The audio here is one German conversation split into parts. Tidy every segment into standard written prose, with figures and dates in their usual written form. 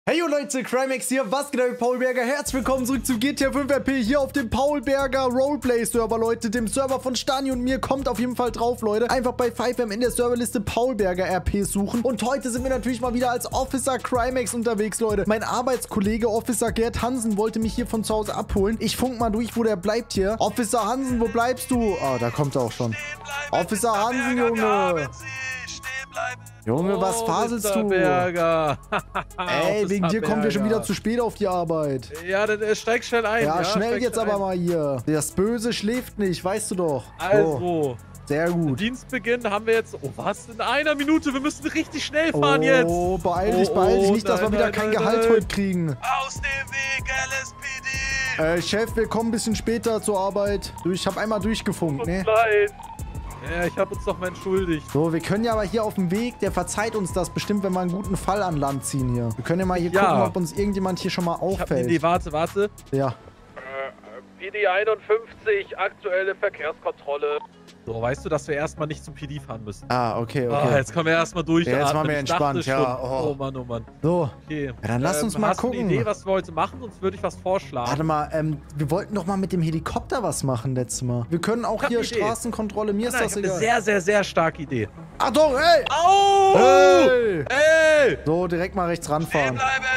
Hey yo Leute, Crimex hier, was geht ab, Paul Berger? Herzlich willkommen zurück zu GTA 5 RP hier auf dem Paul Berger Roleplay Server, Leute, dem Server von Stani und mir. Kommt auf jeden Fall drauf, Leute. Einfach bei 5M in der Serverliste Paul Berger RP suchen. Und heute sind wir natürlich mal wieder als Officer Crimex unterwegs, Leute. Mein Arbeitskollege Officer Gerd Hansen wollte mich hier von zu Hause abholen. Ich funk mal durch, wo der bleibt hier. Officer Hansen, wo bleibst du? Ah, da kommt er auch schon. Officer Hansen, Junge. Junge, was faselst du? Berger. Ey, wegen dir kommen wir schon wieder zu spät auf die Arbeit. Ja, dann steig schnell ein. Ja, schnell jetzt aber mal hier. Das Böse schläft nicht, weißt du doch. Also. So, sehr gut. Dienstbeginn haben wir jetzt... Oh, was? In einer Minute? Wir müssen richtig schnell fahren jetzt. Oh, beeil dich. Nicht, dass wir wieder kein Gehalt heute kriegen. Aus dem Weg, LSPD. Chef, wir kommen ein bisschen später zur Arbeit. Ich habe einmal durchgefunkt, ne? Leid. Ja, ich habe uns doch mal entschuldigt. So, wir können ja aber hier auf dem Weg, der verzeiht uns das bestimmt, wenn wir einen guten Fall an Land ziehen hier. Wir können ja mal hier gucken, ob uns irgendjemand hier schon mal auffällt. Nee, warte. Ja. PD 51, aktuelle Verkehrskontrolle. So, weißt du, dass wir erstmal nicht zum PD fahren müssen. Ah, okay. Jetzt kommen wir erstmal durch. Ja, jetzt machen wir entspannt, ja. Oh Mann, oh Mann. So. Okay. Ja, dann lass uns mal gucken. Hast du eine Idee, was wir heute machen? Sonst würde ich was vorschlagen. Warte mal, wir wollten doch mal mit dem Helikopter was machen letztes Mal. Wir können auch hier Straßenkontrolle, mir ist das egal. Ich habe eine sehr, sehr starke Idee. Achtung, ey! Au! Hey! Ey! So, direkt mal rechts ranfahren.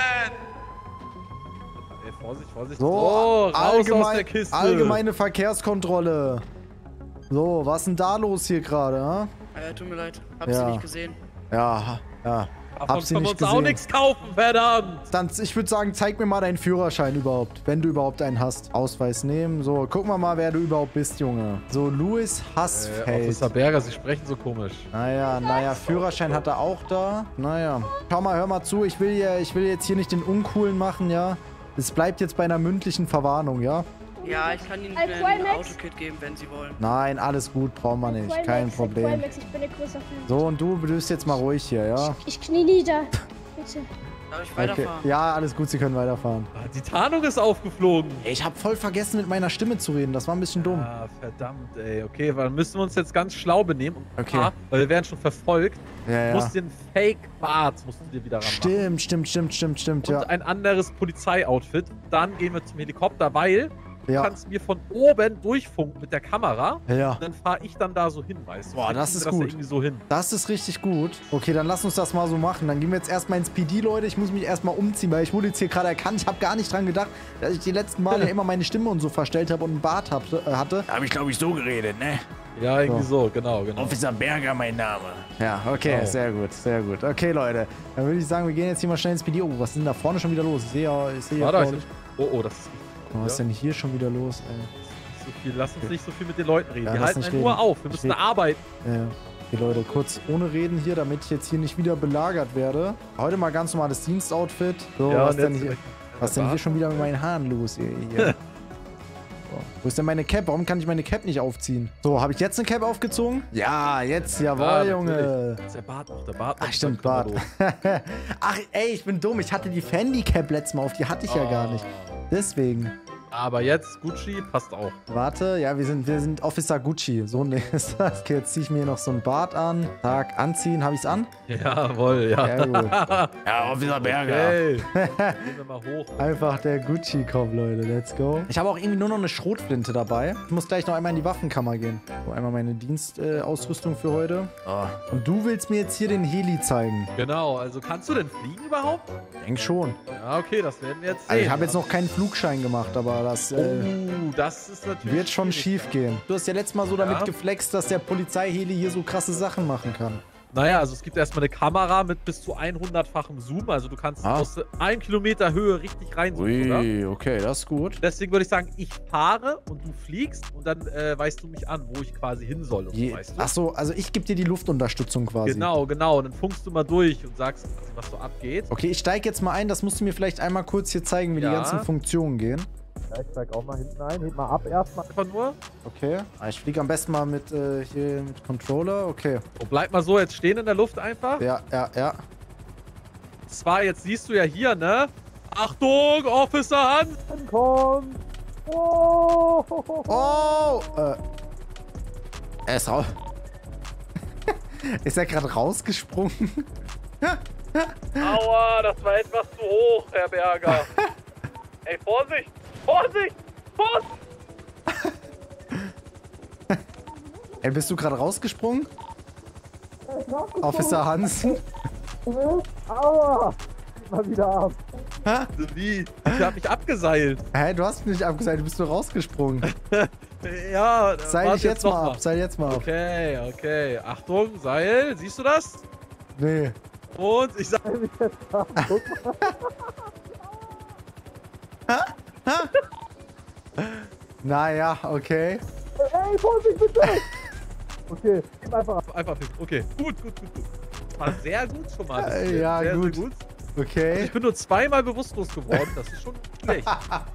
Ey, Vorsicht. So, raus aus der Kiste. Allgemeine Verkehrskontrolle. So, was ist denn da los hier gerade? Tut mir leid, hab sie nicht gesehen. Ja. Davon können wir uns auch nichts kaufen, verdammt! Dann, ich würde sagen, zeig mir mal deinen Führerschein überhaupt, wenn du überhaupt einen hast. Ausweis nehmen. So, gucken wir mal, wer du überhaupt bist, Junge. So, Louis Hassfeld. Officer Berger, Sie sprechen so komisch. Naja, Führerschein hat er auch da. Naja. Schau mal, hör mal zu, ich will jetzt hier nicht den Uncoolen machen, ja? Es bleibt jetzt bei einer mündlichen Verwarnung, ja? Ja, ich kann Ihnen ein Autokit geben, wenn Sie wollen. Nein, alles gut, brauchen wir nicht. Kein Problem. Ich bin ein großer Fan. So, und du bist jetzt mal ruhig hier, ja? Ich knie nieder. Bitte. Darf ich weiterfahren? Okay. Ja, alles gut, Sie können weiterfahren. Die Tarnung ist aufgeflogen. Ey, ich habe voll vergessen, mit meiner Stimme zu reden. Das war ein bisschen dumm. Ah, verdammt, ey. Okay, dann müssen wir uns jetzt ganz schlau benehmen. Okay. Weil wir werden schon verfolgt. Ja. Du musst den Fake-Bart musst du dir wieder ranmachen. Stimmt, Und ja. ein anderes Polizei-Outfit. Dann gehen wir zum Helikopter, weil du Ja. kannst mir von oben durchfunken mit der Kamera. Ja. Und dann fahre ich dann da so hin, weißt du? Boah, Dann das kriegen ist wir gut. irgendwie so hin. Das ist richtig gut. Okay, dann lass uns das mal so machen. Dann gehen wir jetzt erstmal ins PD, Leute. Ich muss mich erstmal umziehen, weil ich wurde jetzt hier gerade erkannt. Ich habe gar nicht dran gedacht, dass ich die letzten Male immer meine Stimme und so verstellt habe und einen Bart hatte. Da habe ich, glaube ich, so geredet, ne? Ja, irgendwie so, genau. Officer Berger, mein Name. Ja, okay, Genau. sehr gut. Okay, Leute. Dann würde ich sagen, wir gehen jetzt hier mal schnell ins PD. Oh, was ist denn da vorne schon wieder los? Ich sehe Warte, das ist was ist denn hier schon wieder los, ey? so viel. Lass uns nicht so viel mit den Leuten reden. Ja, Die lass halten nicht einen nur reden. auf. Wir müssen arbeiten. Okay, Leute, kurz ohne Reden hier, damit ich jetzt hier nicht wieder belagert werde. Heute mal ganz normales Dienstoutfit. So, Ja, was und denn jetzt- hier? Was ist denn hier schon wieder mit meinen Haaren los? Hier? So, wo ist denn meine Cap? Warum kann ich meine Cap nicht aufziehen? So, habe ich jetzt eine Cap aufgezogen? Ja, jetzt, jawohl, Junge. Das ist der Bart noch, der Bart noch. Ach, stimmt, Dann können Bart. wir los. Ach, ey, ich bin dumm. Ich hatte die Fendi-Cap letztes Mal auf. Die hatte ich ja gar nicht. Deswegen. Aber jetzt Gucci passt auch. Warte, ja, wir sind Officer Gucci. So ne ist das. Okay, jetzt ziehe ich mir noch so einen Bart an. Tag, anziehen. Habe ich's an? Jawohl, ja. Sehr gut. Ja, Officer Berger. Okay. Gehen wir mal hoch. Einfach der Gucci-Kopf, Leute. Let's go. Ich habe auch irgendwie nur noch eine Schrotflinte dabei. Ich muss gleich noch einmal in die Waffenkammer gehen. So, einmal meine Dienstausrüstung für heute. Und du willst mir jetzt hier den Heli zeigen? Genau, also kannst du denn fliegen überhaupt? Ich denke schon. Ja, okay, das werden wir jetzt sehen. Also ich habe jetzt noch keinen Flugschein gemacht, aber das das ist natürlich wird schon schwierig. schief gehen. Du hast ja letztes Mal so damit geflext, dass der Polizeiheli hier so krasse Sachen machen kann. Naja, also es gibt erstmal eine Kamera mit bis zu 100-fachem Zoom. Also du kannst aus 1 Kilometer Höhe richtig reinzoomen, oder? Ui, okay, das ist gut. Deswegen würde ich sagen, ich fahre und du fliegst und dann weist du mich an, wo ich quasi hin soll. Und so, weißt du? Achso, also ich gebe dir die Luftunterstützung quasi. Genau. Und dann funkst du mal durch und sagst, was so abgeht. Okay, ich steige jetzt mal ein. Das musst du mir vielleicht einmal kurz hier zeigen, wie die ganzen Funktionen gehen. Ja, ich steig auch mal hinten ein. Heb mal ab erstmal. Einfach nur. Okay. Ich fliege am besten mal mit hier mit Controller. Okay. Und bleib mal so jetzt stehen in der Luft einfach. Ja. Zwar, jetzt siehst du ja hier, ne? Achtung, Officer Hansen kommt! Oh! Oh! Er ist raus. Ist er gerade rausgesprungen? Aua, das war etwas zu hoch, Herr Berger. Ey, Vorsicht! Vorsicht! Vorsicht! Ey, bist du gerade rausgesprungen? Officer Hansen? Aua! Mal wieder ab. Hä? Wie? Ich hab mich abgeseilt. Hä, du hast mich nicht abgeseilt, du bist nur rausgesprungen. Ja, Seil dich jetzt mal ab, seil jetzt mal ab. Okay, okay. Achtung, Seil. Siehst du das? Nee. Und ich sag... Naja, okay. Ey, Vorsicht, bitte! Okay, einfach hin. Okay, gut. War sehr gut schon mal. Ja, sehr, gut. Sehr gut. Okay. Ich bin nur zweimal bewusstlos geworden. Das ist schon schlecht.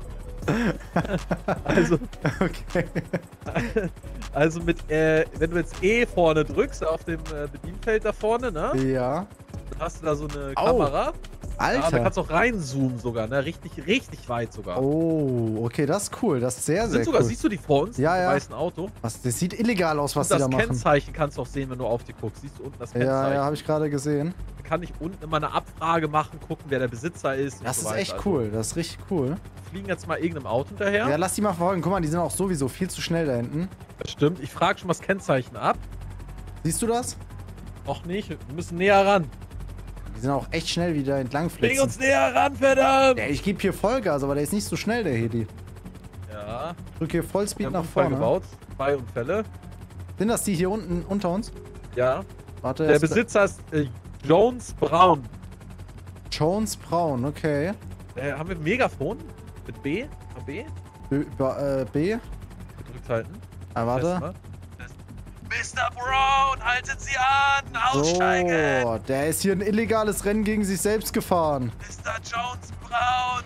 Okay. Also mit, wenn du jetzt E vorne drückst, auf dem Bedienfeld da vorne, ne? Ja. Dann hast du da so eine Kamera. Alter. Ja, da kannst du auch reinzoomen sogar, ne? Richtig weit sogar. Oh, okay, das ist cool. Das ist sehr cool. Siehst du die vor uns? Ja, ja. Im weißen Auto? Das sieht illegal aus, was Und die da das machen. Kennzeichen kannst du auch sehen, wenn du auf die guckst. Siehst du unten das Kennzeichen? Ja, habe ich gerade gesehen. Dann kann ich unten immer eine Abfrage machen, gucken, wer der Besitzer ist. Das und so ist echt weiter. cool. Das ist richtig cool. Wir fliegen jetzt mal irgendeinem Auto hinterher. Ja, lass die mal verfolgen. Guck mal, die sind auch sowieso viel zu schnell da hinten. Das stimmt. Ich frage schon mal das Kennzeichen ab. Siehst du das? Noch nicht. Wir müssen näher ran. Die sind auch echt schnell wieder entlang Bring flitzen. uns näher ran, verdammt! Ja, ich gebe hier Vollgas, aber der ist nicht so schnell, der Heli. Ja. Ich drück hier Vollspeed Wir nach haben Unfall vorne. gebaut. 2 Unfälle. Sind das die hier unten unter uns? Ja. Warte. Der erst- Besitzer ist Jones Brown. Jones Braun, okay. Haben wir ein Megafon? Mit B? B? B. Gedrückt halten. Ah, warte. Mr. Brown, halten Sie an! Aussteigen! So, der ist hier ein illegales Rennen gegen sich selbst gefahren. Mr. Jones Brown!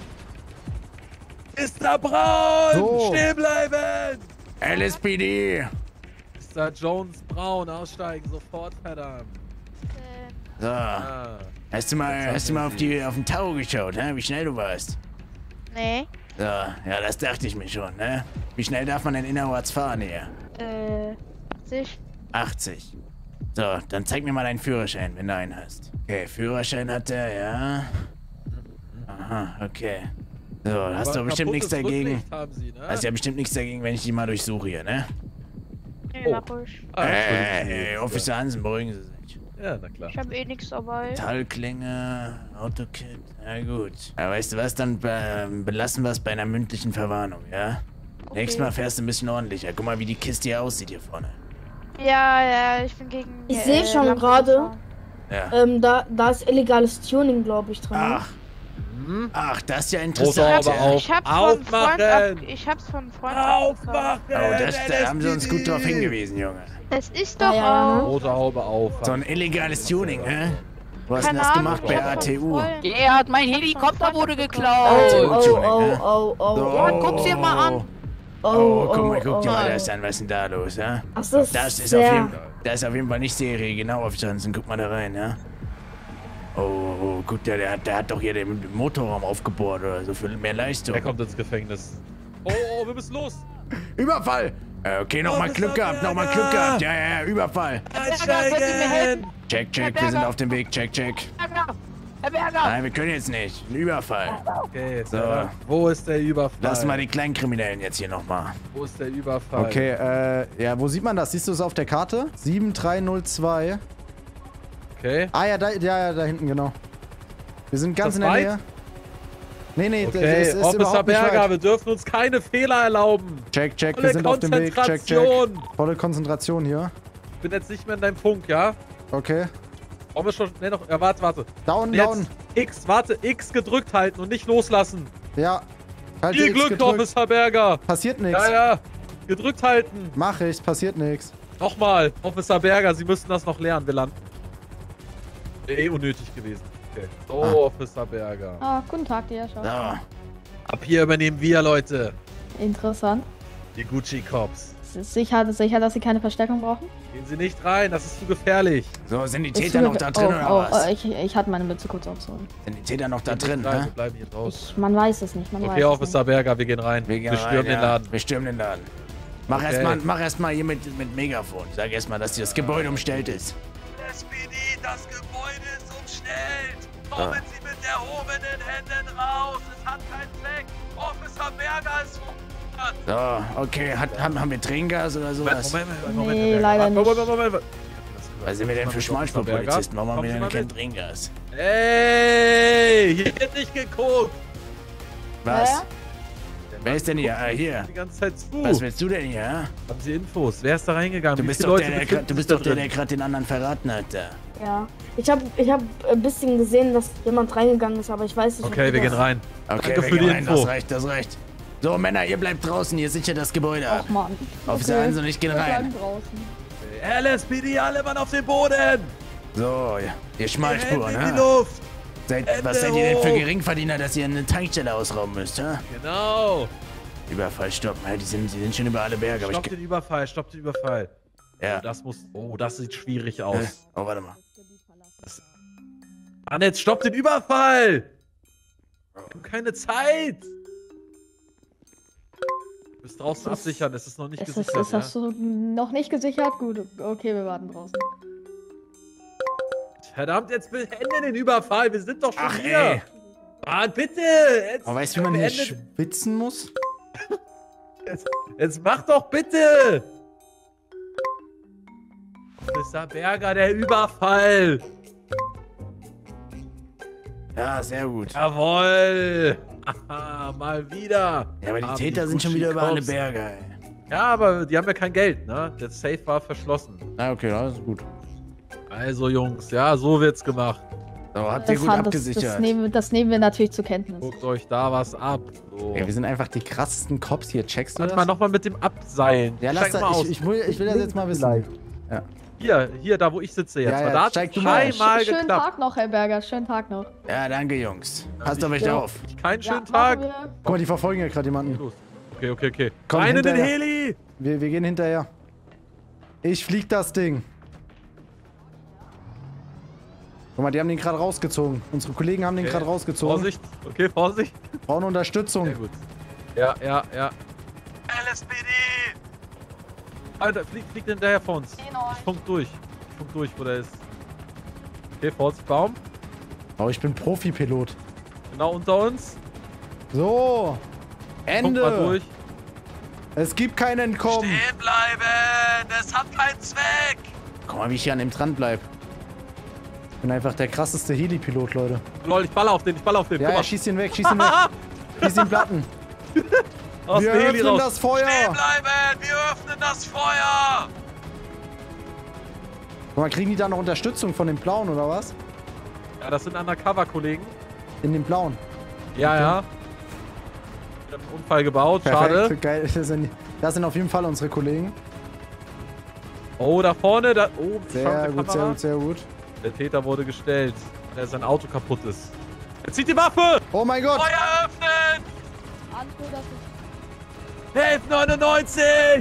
Mr. Brown! So. Stehen bleiben! LSPD. Mr. Jones Brown, aussteigen, sofort, verdammt. So. Ah. Hast du mal auf den Tau geschaut, hä? Wie schnell du warst? Nee. So, ja, das dachte ich mir schon, ne? Wie schnell darf man denn innerorts fahren hier? 80. 80. So, dann zeig mir mal deinen Führerschein, wenn du einen hast. Okay, Führerschein hat er, ja. Aha, okay. So, hast du bestimmt nichts dagegen. Haben Sie, ne? Hast ja bestimmt nichts dagegen, wenn ich die mal durchsuche hier, ne? Nee, mach ruhig. Officer Hansen, beruhigen Sie sich. Ja, na klar. Ich hab eh nichts dabei. Metallklinge, Autokit, na gut. Aber weißt du was, dann belassen wir es bei einer mündlichen Verwarnung, ja? Okay. Nächstes Mal fährst du ein bisschen ordentlicher. Guck mal, wie die Kiste hier aussieht hier vorne. Ja, ich bin gegen. Ich sehe schon Lampen gerade, gefahren. da ist illegales Tuning, glaube ich, dran. Ach, das ist ja interessant. Motor aber Ja. auf. Ich hab's von Freund Aufmachen! Ich hab's von Freund abgekauft. Oh, da haben sie uns gut drauf hingewiesen, Junge. Das ist doch Ja, ne? auch. Motorhaube auf. So ein illegales Tuning, hä? Wo hast du Keine das Ahnung, gemacht? Bei ich hab von ATU? Freund- Gerhard, mein Helikopter wurde Oh, geklaut. Tuning, Ja, guck's dir mal an. Oh, guck dir mal das an. Was ist denn da los, ja? Ach, das ist Das ist, sehr... das ist auf jeden Fall nicht Serie, genau, auf Johnson. Guck mal da rein, ja? Oh, guck, der hat doch hier den Motorraum aufgebohrt oder so für mehr Leistung. Er kommt ins Gefängnis. Oh, wir müssen los. Überfall! Okay, nochmal Glück gehabt, nochmal Glück gehabt. Ja, Überfall. Einsteigen! Check, wir sind auf dem Weg, check. Herr Berger! Nein, wir können jetzt nicht. Ein Überfall. Okay, So. Wo ist der Überfall? Lass mal die kleinen Kriminellen jetzt hier nochmal. Wo ist der Überfall? Okay, ja, wo sieht man das? Siehst du es auf der Karte? 7302. Okay. Ah, ja, da hinten, genau. Wir sind ganz das in der weit? Nähe. Nee, Okay, es ist Officer überhaupt nicht Berger, weit. wir dürfen uns keine Fehler erlauben. Check, wir Volle sind auf dem Weg. Check. Konzentration. Volle Konzentration hier. Ich bin jetzt nicht mehr in deinem Funk, ja? Okay. Wollen wir schon... Ne, noch... Ja, warte. Down. Jetzt X gedrückt halten und nicht loslassen. Ja. Halte Viel X Glück, gedrückt. Officer Berger. Passiert nichts. Ja. Gedrückt halten. Mach ich, passiert nichts. Nochmal. Officer Berger, Sie müssen das noch lernen. Wir landen. Wäre eh unnötig gewesen. Okay. So, Officer Berger. Ah, guten Tag, dir, schau. So. Ab hier übernehmen wir, Leute. Interessant. Die Gucci Cops. Ist sicher, dass Sie keine Verstärkung brauchen? Gehen Sie nicht rein, das ist zu gefährlich. So, sind die Ist Täter zu noch da drin oder was? Ich hatte meine Mütze kurz aufzuholen. Sind die Täter noch da drin, Nein, wir ne? bleiben hier draußen. Man weiß es nicht, man weiß Okay, es Officer Berger, wir gehen rein. Wir gehen Wir stürmen rein, den Laden. Wir stürmen den Laden. Mach Okay. erst mal hier mit Megafon. Sag erst mal, dass hier das Gebäude umstellt ist. SPD, das Gebäude ist umstellt. Geld! Kommen Sie mit erhobenen Händen raus! Es hat keinen Zweck! Officer Berger ist verhungert! So, okay. Haben wir Tränengas oder sowas? Nee, leider nicht. Moment. Was sind wir denn für Schmalspurpolizisten? Warum haben wir denn kein Tränengas? Ey, hier wird nicht geguckt! Was? Ja? Wer ist denn hier? Ah, hier. Die ganze Zeit zu. Was willst du denn hier? Haben Sie Infos? Wer ist da reingegangen? Du bist doch der gerade den anderen verraten hat. Da. Ja. Ich hab ein bisschen gesehen, dass jemand reingegangen ist, aber ich weiß nicht. Okay, wir gehen rein. Okay, Danke für die Info. Das reicht. So, Männer, ihr bleibt draußen, ihr sichert das Gebäude ab. Ach man. Officer Hansen und ich gehen rein. LSPD, alle Mann auf den Boden! So, ihr Schmalspuren, in die ne? Luft! Was seid ihr denn für Geringverdiener, dass ihr eine Tankstelle ausrauben müsst, hä? Genau! Überfall stoppen, die sind schon über alle Berge. Stopp den Überfall. Ja. Das sieht schwierig aus. Oh, warte mal. Mann, jetzt stopp den Überfall! Wir haben keine Zeit! Du bist draußen absichern, es ist noch nicht gesichert. Ist das so noch nicht gesichert? Gut, okay, wir warten draußen. Verdammt, jetzt beende den Überfall, wir sind doch schon hier! Ey. Mann, bitte! Weißt du, wie man hier schwitzen muss? Jetzt mach doch bitte! Officer Berger, der Überfall! Ja, sehr gut. Jawohl! Haha, mal wieder! Ja, aber die Täter sind schon wieder über alle Berge, ey. Ja, aber die haben ja kein Geld, ne? Der Safe war verschlossen. Ah, okay, das ist gut. Also, Jungs, ja, so wird's gemacht. So, habt ihr gut abgesichert. Das nehmen wir natürlich zur Kenntnis. Guckt euch da was ab. So. Ey, wir sind einfach die krassesten Cops hier, checkst du das? Warte mal nochmal mit dem Abseilen. Ja, lass das, ich will das jetzt mal wissen. Ja. Hier, da wo ich sitze jetzt. Ja, Da hat steig du mal. dreimal Schönen geklappt. Tag noch, Herr Berger. Schönen Tag noch. Ja, danke, Jungs. Passt auf euch auf. Keinen schönen Ja, Tag. machen wir. Guck mal, die verfolgen ja gerade jemanden. Los. Okay. Komm, Rein in den hinterher. Heli! Wir gehen hinterher. Ich flieg das Ding. Guck mal, die haben den gerade rausgezogen. Unsere Kollegen haben den gerade rausgezogen. Vorsicht. Okay, Vorsicht. Brauchen Unterstützung. Sehr gut. Ja. LSPD! Alter, fliegt hinterher vor uns. Ich funk durch, wo der ist. Okay, Vorsicht, Baum. Oh, ich bin Profi-Pilot. Genau unter uns. So. Funk mal Ende. durch. Es gibt kein Entkommen. Stehen bleiben! Es hat keinen Zweck! Guck mal, wie ich hier an dem dran bleib. Ich bin einfach der krasseste Heli-Pilot, Leute. Lol, ich baller auf den. Ja, schieß ihn weg. Schieß ihn Platten. Aus Wir dem Heli öffnen raus. das Feuer. Stehen bleiben! Wir öffnen das Feuer! Guck mal, kriegen die da noch Unterstützung von den Blauen, oder was? Ja, das sind Undercover-Kollegen. In den Blauen. Ja. Wir haben einen Unfall gebaut, schade. Perfekt, geil. Das sind auf jeden Fall unsere Kollegen. Oh, da vorne, da. Oh, Sehr gut. Der Täter wurde gestellt, weil sein Auto kaputt ist. Er zieht die Waffe! Oh mein Gott! Feuer öffnen! Alles gut, dass 1199!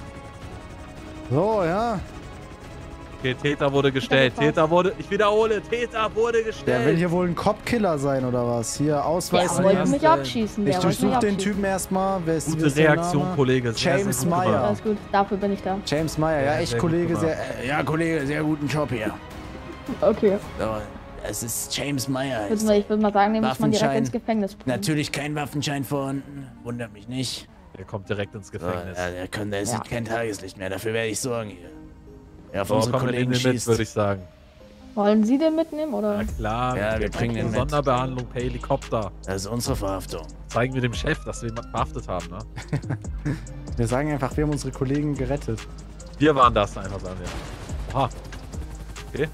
So, ja. Okay, Täter wurde gestellt. Ich wiederhole, Täter wurde gestellt. Der will hier wohl ein Cop-Killer sein, oder was? Hier, Ausweis Der wollte nehmen. mich abschießen. Ich durchsuche den Typen erstmal. Wer ist Gute der Reaktion, Name? Kollege. James gut Meyer. gemacht. Alles gut, dafür bin ich da. James Meyer, ja, echt sehr gut Kollege, gemacht. Ja, Kollege, sehr guten Job hier. Okay. So, es ist James Meyer. Ich würde mal sagen, den muss man direkt Waffenschein. ins Gefängnis bringen. Natürlich kein Waffenschein vorhanden. Wundert mich nicht. Der kommt direkt ins So, Gefängnis. der sieht kein Tageslicht mehr. Dafür werde ich sorgen hier. Ja, auf So, unsere komm, wir nehmen Kollegen den mit, schießt. würde ich sagen. Wollen Sie den mitnehmen, oder? Na klar. Ja, wir bringen den mit. Sonderbehandlung per Helikopter. Das ist unsere Verhaftung. Zeigen wir dem Chef, dass wir jemanden verhaftet haben, ne? Wir sagen einfach, wir haben unsere Kollegen gerettet. Wir waren das einfach, sagen wir. Oha. Okay.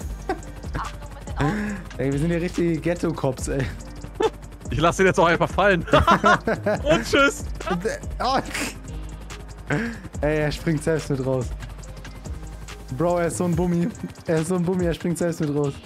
Ey, wir sind hier richtige Ghetto-Cops, ey. Ich lasse ihn jetzt auch einfach fallen. Und tschüss. Oh. Ey, er springt selbst mit raus. Bro, er ist so ein Bummi. Er springt selbst mit raus.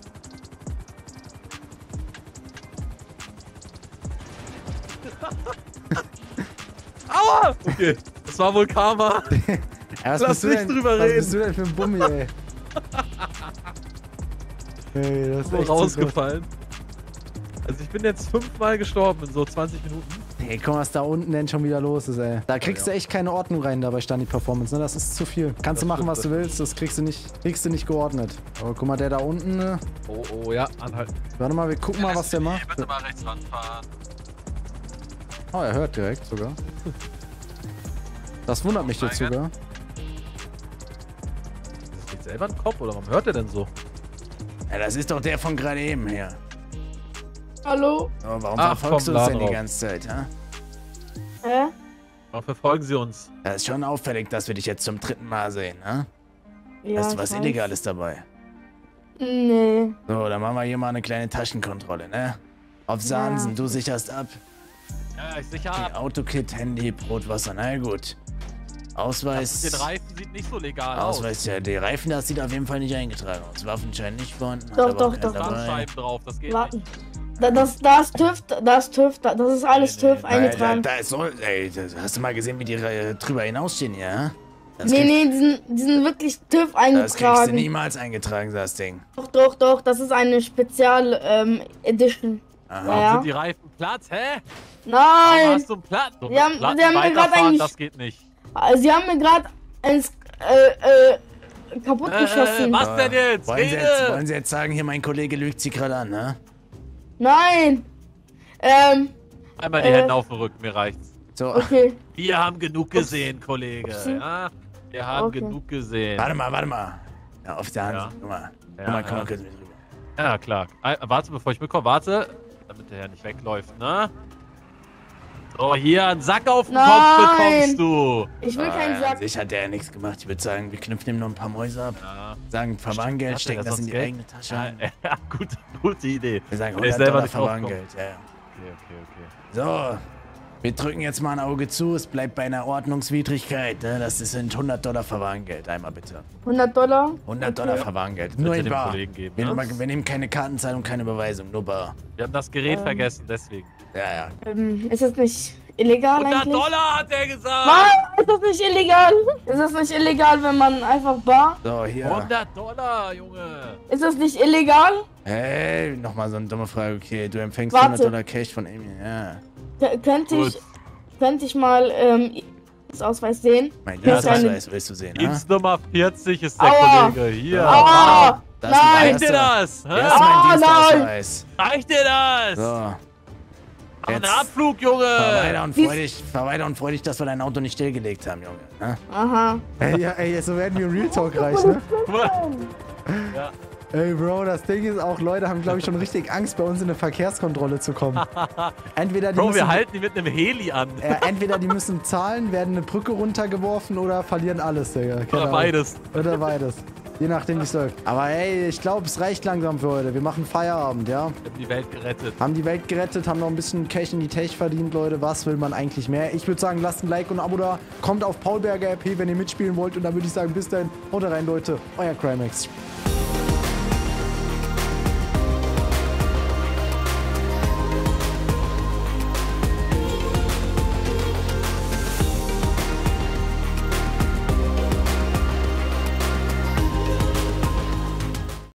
Aua! Okay, das war wohl Karma. Ja, Lass nicht drüber reden. Was bist du denn für ein Bummi, ey? Ey, das ist So echt rausgefallen. Also ich bin jetzt 5-mal gestorben in so 20 Minuten. Hey, guck mal, was da unten denn schon wieder los ist, ey. Da kriegst du echt keine Ordnung rein da bei Stani Performance, ne? Das ist zu viel. Kannst du machen, was du willst, das kriegst du nicht geordnet. Aber guck mal, der da unten, ne? Oh, ja, anhalten. Warte mal, wir gucken mal, was der macht. Bitte mal rechts ranfahren. Oh, er hört direkt sogar. Das wundert mich jetzt sogar. Ist das nicht selber ein Kopf oder warum hört er denn so? Ja, das ist doch der von gerade eben hier. Hallo? Oh, warum verfolgst du uns denn die ganze Zeit, ha? Hä? Warum verfolgen sie uns? Das ist schon auffällig, dass wir dich jetzt zum 3. Mal sehen, ha? Ja, Hast du was ich weiß. Illegales dabei? Nee. So, dann machen wir hier mal eine kleine Taschenkontrolle, ne? Auf Sansen, du sicherst ab. Ja, ich sicher Okay, ab. Autokit, Handy, Brotwasser, na gut. Ausweis. Den Reifen sieht nicht so legal aus. Ausweis, ja, die Reifen, das sieht auf jeden Fall nicht eingetragen aus. Waffenschein nicht vorhanden. hat Doch, aber doch, keinen doch. dabei. Bandscheiben drauf, das geht Warten. nicht. Das ist TÜV, das ist alles TÜV eingetragen. Da ist so, ey, hast du mal gesehen, wie die drüber hinausstehen, ja? Nee, die sind wirklich TÜV Das kriegst du eingetragen. niemals eingetragen, das Ding. Doch, das ist eine Spezial-Edition. Aha. Ja. Sind die Reifen platt, hä? Warum Nein! hast du einen Platt? So Wir haben- mit Platten wir haben mir grad weiterfahren, eigentlich- das geht nicht. Sie haben mir gerade eins kaputt geschossen. Was denn jetzt? Wollen Sie jetzt sagen, hier mein Kollege lügt Sie gerade an, ne? Nein! Einmal die Hände auf den Rücken, mir reicht's. So, Okay. Wir haben genug gesehen, Kollege. Upsi. Ja? Wir haben Okay. genug gesehen. warte mal. Ja, auf der Hand, Ja. guck mal. Ja, Guck mal, komm ja. mal kurz mit rüber. Ja, klar. Warte, bevor ich mitkomme. Warte. Damit der Herr nicht wegläuft, ne? So, hier, einen Sack auf den Kopf Nein. bekommst du. Ich will keinen An Sack. sich hat der ja nichts gemacht. Ich würde sagen, wir knüpfen ihm noch ein paar Mäuse ab. Ja. Sagen Verwarngeld, Hat stecken der das in sonst die Geld? eigene Tasche. Ja, gute Idee. Wir sagen Wenn ich 100 selber Dollar nicht draufkomme. Verwarngeld. Ja, ja. Okay. So, wir drücken jetzt mal ein Auge zu. Es bleibt bei einer Ordnungswidrigkeit. Ne? Das sind 100 Dollar Verwarngeld. Einmal bitte. 100 Dollar? 100 Dollar Verwarngeld. Nur Bitte in dem bar. Kollegen geben, Wir, ne? wir nehmen keine Kartenzahlung, keine Überweisung. Nur bar. Wir haben das Gerät vergessen, deswegen. Ja. Ist das nicht illegal 100 eigentlich? Dollar hat er gesagt! Was? Ist das nicht illegal? Ist das nicht illegal, wenn man einfach bar? So, hier. 100 Dollar, Junge! Ist das nicht illegal? Hey, nochmal so eine dumme Frage. Okay, du empfängst Warte. 100 Dollar Cash von Amy. Ja. Könnte ich mal das Ausweis sehen? Mein Ja, Ausweis willst du sehen, ne? Dienstnummer 40 ist der Aua. Kollege. Hier. Ah! Das ist Nein! Reicht dir das? Das ist Hä? mein Ah, Dienstausweis. Reicht dir das? So. Ein Jetzt Abflug, Junge! fahr weiter und freu dich, dass wir dein Auto nicht stillgelegt haben, Junge. Ne? Aha. Ey, so werden wir Real Talk reich, ne? Ja. Ey, Bro, das Ding ist auch, Leute haben, glaube ich, schon richtig Angst, bei uns in eine Verkehrskontrolle zu kommen. Entweder die Bro, müssen, wir halten die mit einem Heli an. entweder die müssen zahlen, werden eine Brücke runtergeworfen oder verlieren alles, Digga. Keine Oder Ahnung. beides. Oder beides. Je nachdem, wie es läuft. Aber ey, ich glaube, es reicht langsam für heute. Wir machen Feierabend, ja? Wir haben die Welt gerettet. Haben die Welt gerettet, haben noch ein bisschen Cash in die Tech verdient, Leute. Was will man eigentlich mehr? Ich würde sagen, lasst ein Like und ein Abo da. Kommt auf Paulberger RP, wenn ihr mitspielen wollt. Und dann würde ich sagen, bis dahin. Haut rein, Leute. Euer Crimex.